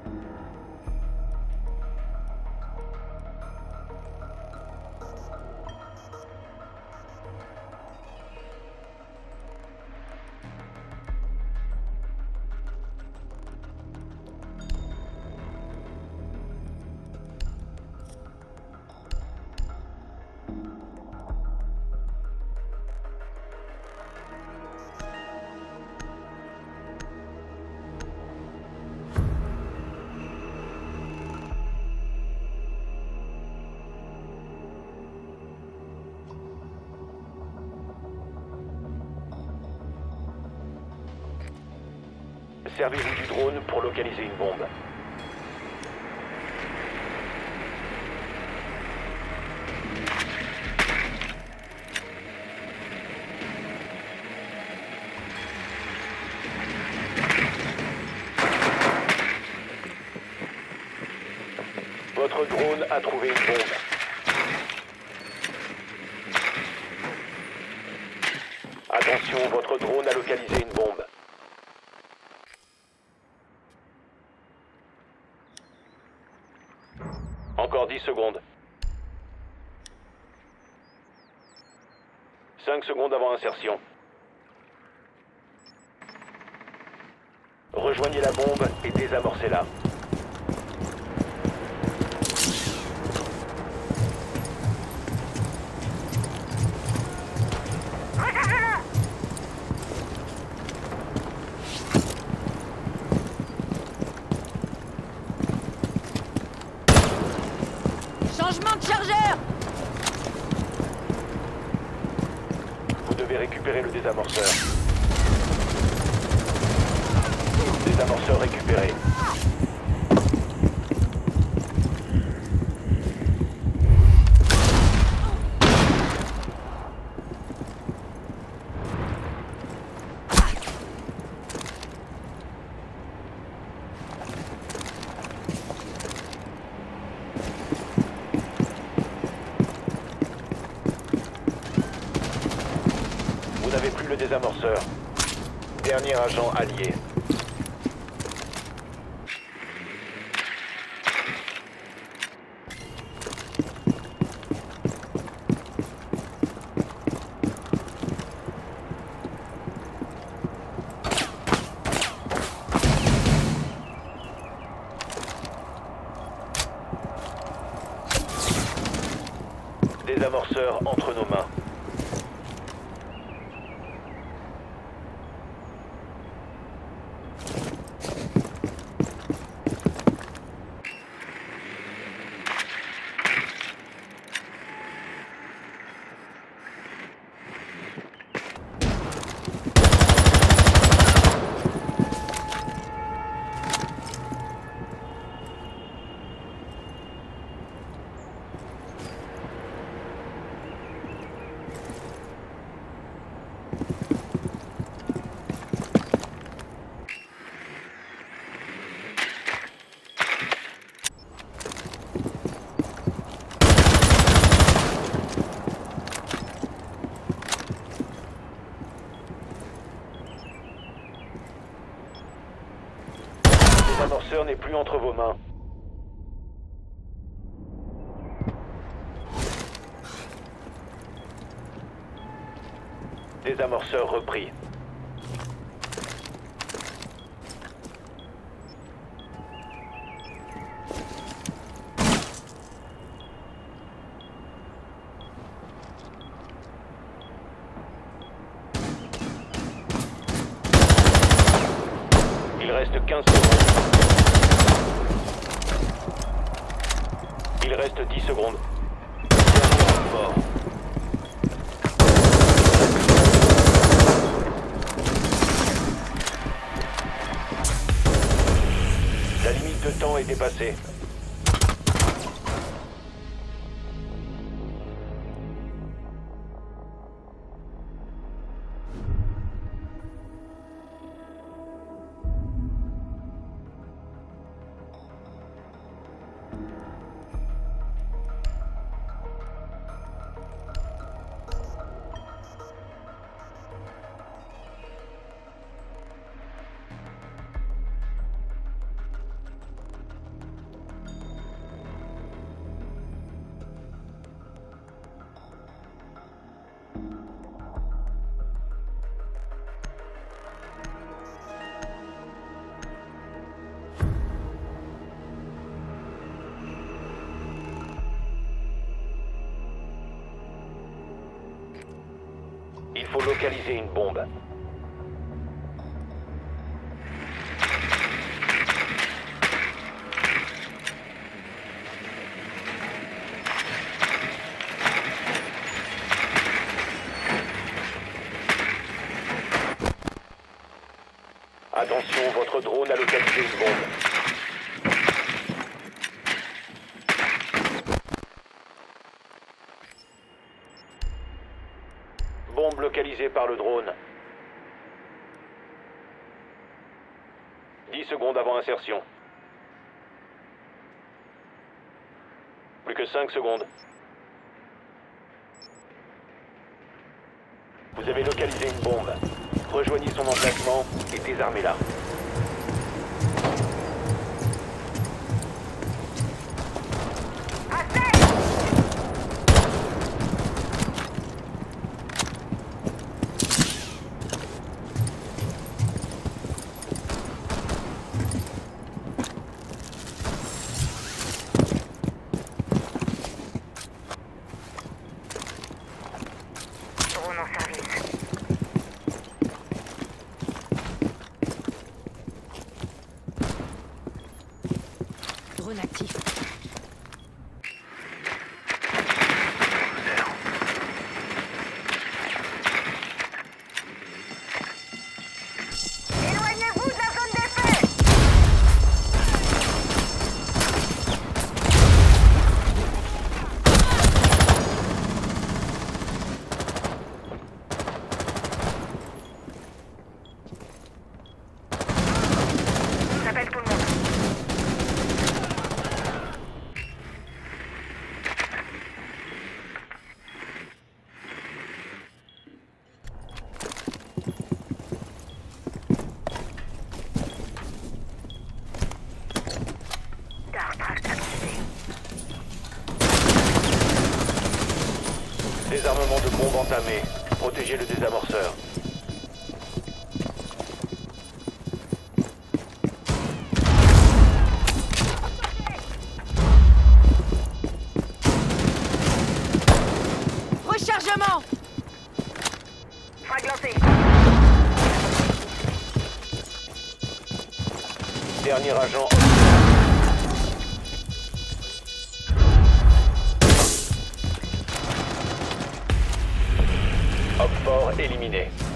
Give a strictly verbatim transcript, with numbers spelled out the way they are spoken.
Servez-vous du drone pour localiser une bombe. Votre drone a trouvé une bombe. Attention, votre drone a localisé une bombe. Encore dix secondes. cinq secondes avant insertion. Rejoignez la bombe et désamorcez-la. Changement de chargeur! Vous devez récupérer le désamorceur. Désamorceur récupéré. Vous n'avez plus le désamorceur. Dernier agent allié. Désamorceur entre nos mains. Le désamorceur n'est plus entre vos mains. Désamorceur repris. Il reste quinze secondes. Il reste dix secondes. Mort. La limite de temps est dépassée. localisé une bombe. Attention, votre drone a localisé une bombe. Bombe localisée par le drone. dix secondes avant insertion. Plus que cinq secondes. Vous avez localisé une bombe. Rejoignez son emplacement et désarmez-la. Drone en service. Drone actif. Éloignez-vous de la zone d'effet! J'appelle tout le monde. Dartract activé. Désarmement de bombe entamé. Protégez le désamorceur. Rechargement! Frag lancé. Dernier agent. Op fort éliminé.